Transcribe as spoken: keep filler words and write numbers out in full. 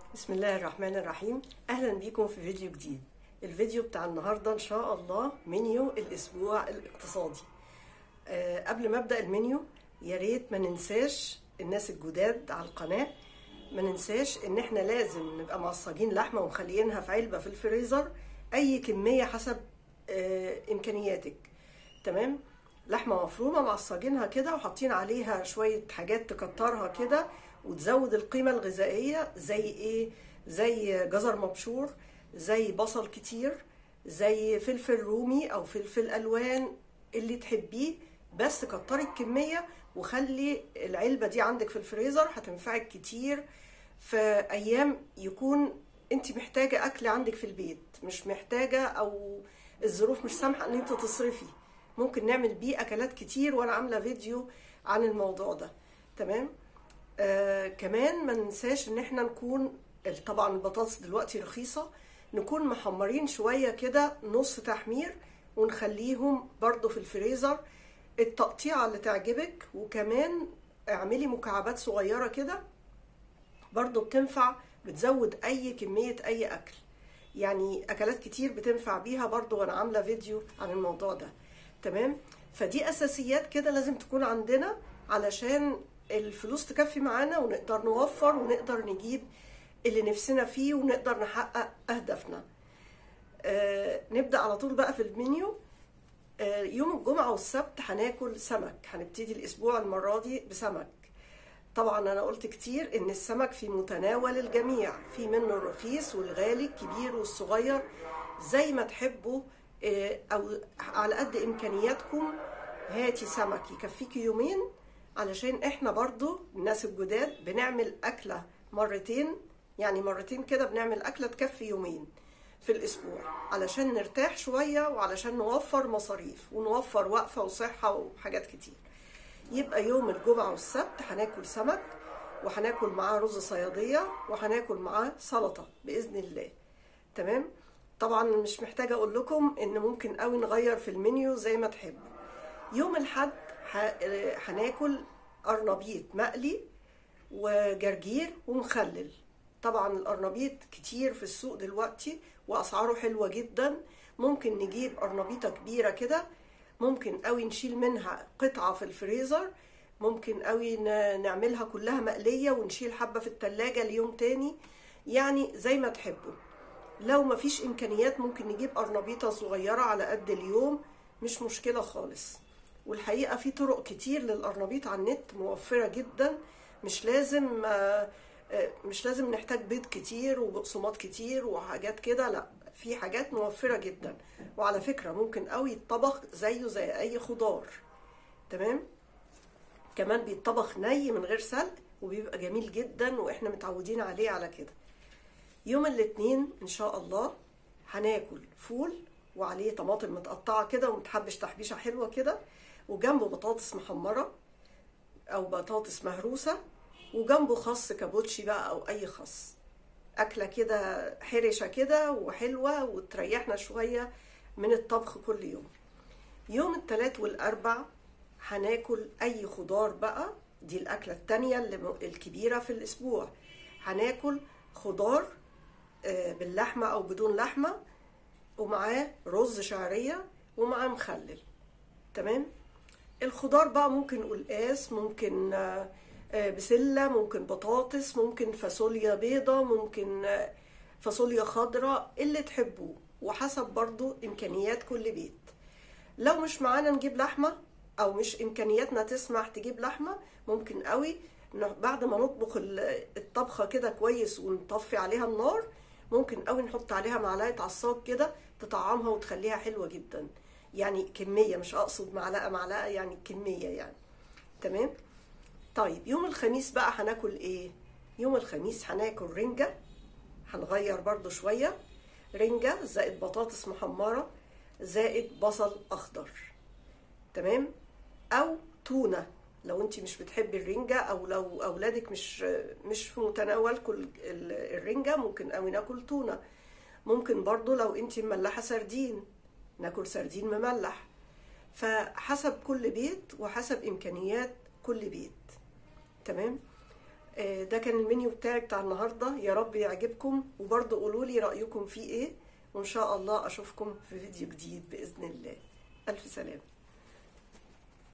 بسم الله الرحمن الرحيم. اهلا بيكم في فيديو جديد. الفيديو بتاع النهارده ان شاء الله منيو الاسبوع الاقتصادي. أه قبل ما ابدا المنيو يا ريت ما ننساش الناس الجداد على القناه، ما ننساش ان احنا لازم نبقى معصجين لحمه ومخليينها في علبه في الفريزر اي كميه حسب أه امكانياتك. تمام، لحمه مفرومه معصجينها كده وحاطين عليها شويه حاجات تكترها كده وتزود القيمة الغذائية، زي ايه؟ زي جزر مبشور، زي بصل كتير، زي فلفل رومي او فلفل الوان اللي تحبيه، بس كتري الكمية وخلي العلبة دي عندك في الفريزر، هتنفعك كتير في ايام يكون انت محتاجة اكل عندك في البيت، مش محتاجة او الظروف مش سامحة ان انت تصرفي. ممكن نعمل بيه اكلات كتير وانا عاملة فيديو عن الموضوع ده. تمام. آه كمان ما ننساش ان احنا نكون، طبعا البطاطس دلوقتي رخيصة، نكون محمرين شوية كده نص تحمير ونخليهم برضو في الفريزر التقطيعة اللي تعجبك. وكمان اعملي مكعبات صغيرة كده برضو بتنفع، بتزود اي كمية اي اكل، يعني اكلات كتير بتنفع بيها برضو وانا عاملة فيديو عن الموضوع ده. تمام، فدي اساسيات كده لازم تكون عندنا علشان الفلوس تكفي معانا ونقدر نوفر ونقدر نجيب اللي نفسنا فيه ونقدر نحقق أهدافنا. آه نبدأ على طول بقى في المنيو. آه يوم الجمعة والسبت هناكل سمك، هنبتدي الأسبوع المرة دي بسمك. طبعا أنا قلت كتير إن السمك في متناول الجميع، في منه الرخيص والغالي، الكبير والصغير، زي ما تحبوا. آه أو على قد إمكانياتكم هاتي سمك يكفيكي يومين، علشان احنا برضو الناس الجداد بنعمل اكلة مرتين، يعني مرتين كده بنعمل اكلة تكفي يومين في الاسبوع علشان نرتاح شوية وعلشان نوفر مصاريف ونوفر وقفة وصحة وحاجات كتير. يبقى يوم الجمعة والسبت هناكل سمك، وهناكل معاه رز صيادية، وهناكل معاه سلطة بإذن الله. تمام، طبعا مش محتاجة اقول لكم ان ممكن قوي نغير في المنيو زي ما تحبوا. يوم الحد هناكل قرنبيط مقلي وجرجير ومخلل. طبعا القرنبيط كتير في السوق دلوقتي واسعاره حلوة جدا. ممكن نجيب قرنبيطة كبيرة كده، ممكن قوي نشيل منها قطعة في الفريزر، ممكن قوي نعملها كلها مقلية ونشيل حبة في التلاجة ليوم تاني، يعني زي ما تحبوا. لو مفيش امكانيات ممكن نجيب قرنبيطة صغيرة على قد اليوم، مش مشكلة خالص. والحقيقة في طرق كتير للقرنبيط على النت موفرة جدا، مش لازم مش لازم نحتاج بيض كتير وبقسماط كتير وحاجات كده، لا، في حاجات موفرة جدا. وعلى فكرة ممكن قوي يتطبخ زيه زي اي خضار. تمام، كمان بيتطبخ ني من غير سلق وبيبقى جميل جدا واحنا متعودين عليه على كده. يوم الاثنين ان شاء الله هناكل فول وعليه طماطم متقطعة كده ومتحبش تحبيشة حلوة كده، وجنبه بطاطس محمرة او بطاطس مهروسة، وجنبه خس كابوتشي بقى او اي خس. اكلة كده حرشة كده وحلوة وتريحنا شوية من الطبخ كل يوم. يوم الثلاث والاربع هناكل اي خضار بقى، دي الاكلة التانية الكبيرة في الاسبوع. هناكل خضار باللحمة او بدون لحمة، ومعاه رز شعرية ومعاه مخلل. تمام، الخضار بقى ممكن قلقاس، ممكن بسلة، ممكن بطاطس، ممكن فاصوليا بيضة، ممكن فاصوليا خضراء، اللي تحبوه وحسب برضو امكانيات كل بيت. لو مش معانا نجيب لحمة او مش امكانياتنا تسمح تجيب لحمة، ممكن قوي بعد ما نطبخ الطبخة كده كويس ونطفي عليها النار، ممكن قوي نحط عليها معلقة عصاج كده تطعمها وتخليها حلوة جدا، يعني كمية، مش اقصد معلقة معلقة، يعني كمية يعني. تمام. طيب يوم الخميس بقى هناكل ايه؟ يوم الخميس هناكل رنجة، هنغير برضو شوية، رنجة زائد بطاطس محمرة زائد بصل اخضر. تمام، او تونة لو انت مش بتحبي الرنجة، او لو اولادك مش مش في متناولكم الرنجة، ممكن قوي ناكل تونة. ممكن برضو لو انت مملحة سردين ناكل سردين مملح. فحسب كل بيت وحسب امكانيات كل بيت. تمام، آه، ده كان المنيو بتاعي بتاع النهارده، يا رب يعجبكم، وبرضه قولوا لي رأيكم فيه ايه، وان شاء الله اشوفكم في فيديو جديد بإذن الله. الف سلامة.